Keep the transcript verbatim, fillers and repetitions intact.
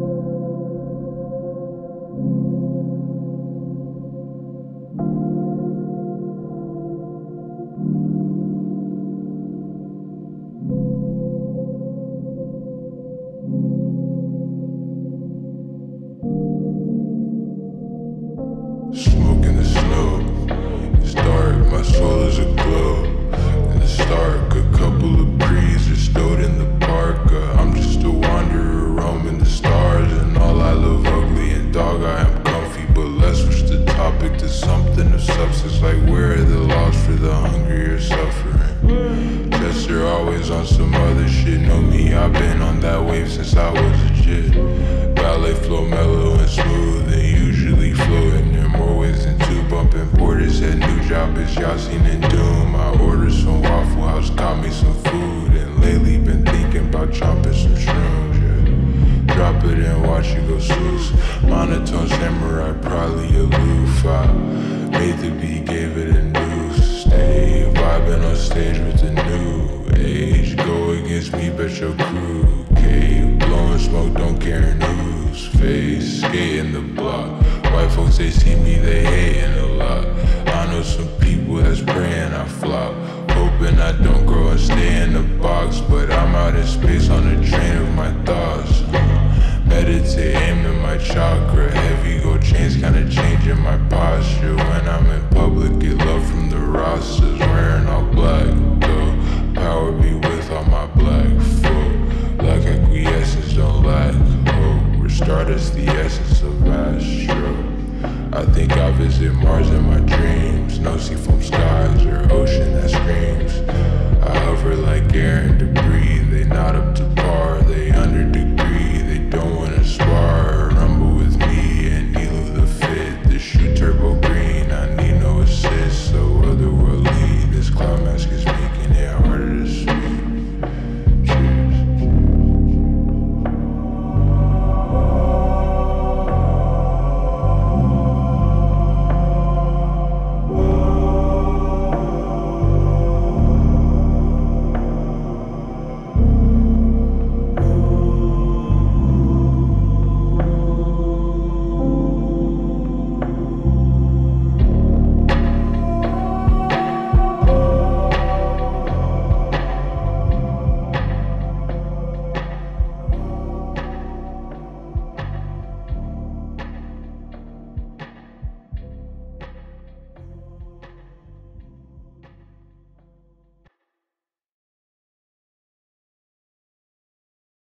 Smoke in the snow, it's dark, my soul is aglow. In the stark, a couple of breezes stowed in the park. uh, I'm just a wanderer roaming the stars, and all I love ugly and dog I am comfy. But let's switch the topic to something of substance, like where are the laws for the hungry or suffering? Guess they're always on some other shit. Know me, I've been on that wave since I was a kid. Ballet flow mellow and smooth, and usually flowing in more ways than two. Bumping Portis at new job is Yasin and Doom. I ordered some Waffle House, got me some food, and lately been thinking about chomping some shrooms, yeah. Drop it and watch it go swoosh. Monotone samurai, probably aloof. I made the beat, gave it a noose. Stay vibing on stage with the new age. Go against me, bet your crew. Cave, blowing smoke, don't care whose face. Skating the block. White folks, they see me, they hating a lot. I know some people that's praying I flop, hoping I don't grow and stay in the box, but